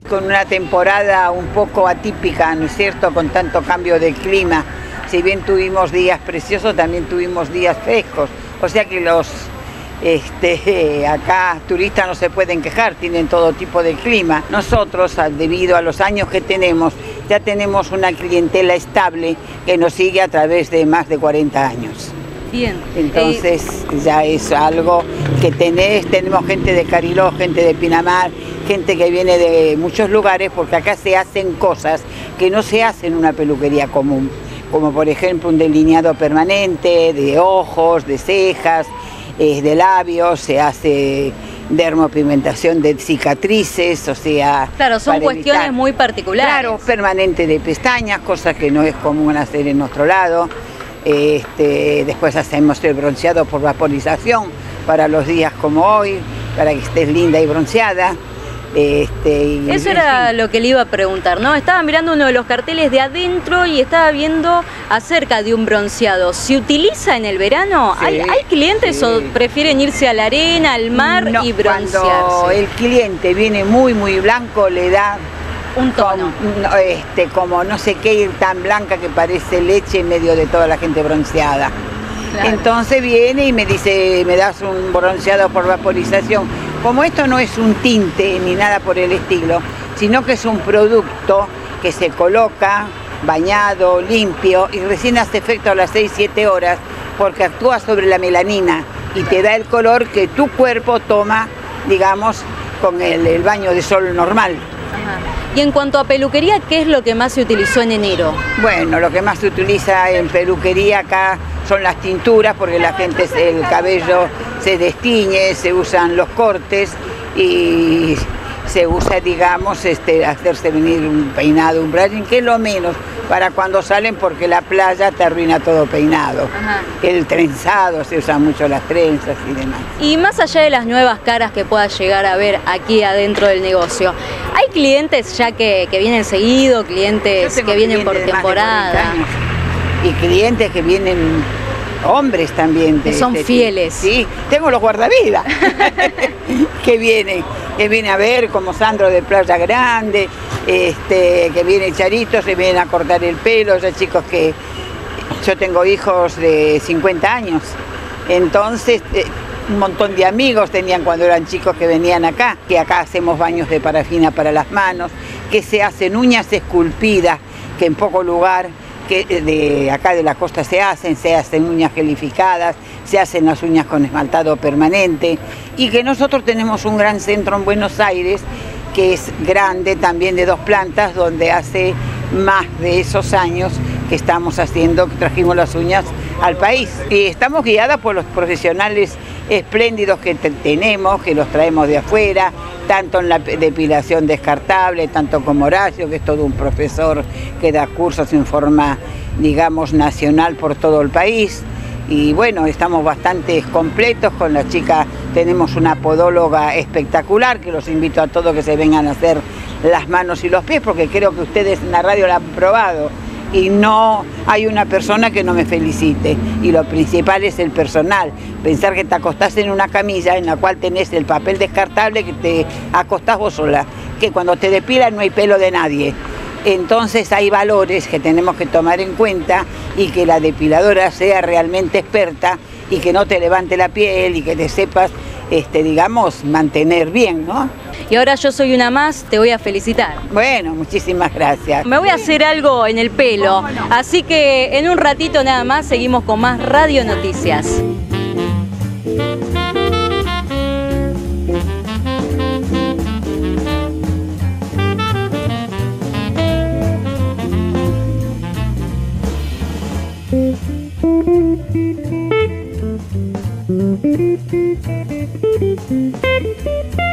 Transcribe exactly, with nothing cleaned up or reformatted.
con una temporada un poco atípica, ¿no es cierto?, con tanto cambio de clima. Si bien tuvimos días preciosos, también tuvimos días frescos. O sea que los este, acá turistas no se pueden quejar, tienen todo tipo de clima. Nosotros, debido a los años que tenemos, ya tenemos una clientela estable que nos sigue a través de más de cuarenta años. Bien. Entonces eh... ya es algo que tenés, tenemos gente de Cariló, gente de Pinamar, gente que viene de muchos lugares, porque acá se hacen cosas que no se hacen en una peluquería común, como por ejemplo un delineado permanente de ojos, de cejas, eh, de labios, se hace dermopigmentación de cicatrices, o sea... Claro, son cuestiones evitar, muy particulares. Claro, permanente de pestañas, cosa que no es común hacer en nuestro lado. Este, después hacemos el bronceado por vaporización para los días como hoy, para que estés linda y bronceada. Este, y, Eso era lo que le iba a preguntar, ¿no? Estaba mirando uno de los carteles de adentro y estaba viendo acerca de un bronceado. ¿Se utiliza en el verano? Sí, ¿Hay, ¿Hay clientes sí. o prefieren irse a la arena, al mar no, y broncearse? Cuando el cliente viene muy muy blanco le da un tono, como, este, como no sé qué, tan blanca que parece leche en medio de toda la gente bronceada. Claro. Entonces viene y me dice, me das un bronceado por vaporización. Como esto no es un tinte ni nada por el estilo, sino que es un producto que se coloca bañado, limpio, y recién hace efecto a las seis siete horas, porque actúa sobre la melanina y te da el color que tu cuerpo toma, digamos, con el, el baño de sol normal. Ajá. Y en cuanto a peluquería, ¿qué es lo que más se utilizó en enero? Bueno, lo que más se utiliza en peluquería acá son las tinturas, porque la gente, el cabello se destiñe, se usan los cortes y se usa, digamos, este, hacerse venir un peinado, un brushing, que es lo menos para cuando salen, porque la playa te arruina todo peinado. Ajá. El trenzado, se usan mucho las trenzas y demás. Y más allá de las nuevas caras que puedas llegar a ver aquí adentro del negocio, ¿hay clientes ya que, que vienen seguido, clientes que vienen por temporada? Y clientes que vienen, hombres también. Que son fieles. Sí, tengo los guardavidas que vienen, que vienen a ver, como Sandro de Playa Grande, este, que viene Charito, se vienen a cortar el pelo, ya chicos que, yo tengo hijos de cincuenta años, entonces eh, un montón de amigos tenían cuando eran chicos que venían acá, que acá hacemos baños de parafina para las manos, que se hacen uñas esculpidas, que en poco lugar que de acá de la costa se hacen, se hacen uñas gelificadas, se hacen las uñas con esmaltado permanente, y que nosotros tenemos un gran centro en Buenos Aires, que es grande, también de dos plantas, donde hace más de esos años que estamos haciendo, que trajimos las uñas al país. Y estamos guiadas por los profesionales espléndidos que tenemos, que los traemos de afuera, tanto en la depilación descartable, tanto como Horacio, que es todo un profesor que da cursos en forma, digamos, nacional por todo el país. Y bueno, estamos bastante completos con la chica, tenemos una podóloga espectacular, que los invito a todos que se vengan a hacer las manos y los pies, porque creo que ustedes en la radio la han probado. Y no hay una persona que no me felicite, y lo principal es el personal, pensar que te acostás en una camilla en la cual tenés el papel descartable, que te acostás vos sola, que cuando te depilan no hay pelo de nadie. Entonces hay valores que tenemos que tomar en cuenta, y que la depiladora sea realmente experta y que no te levante la piel y que te sepas, este, digamos, mantener bien, ¿no? Y ahora yo soy una más, te voy a felicitar. Bueno, muchísimas gracias. Me voy a hacer algo en el pelo, no? Así que en un ratito nada más seguimos con más Radio Noticias. Thank you.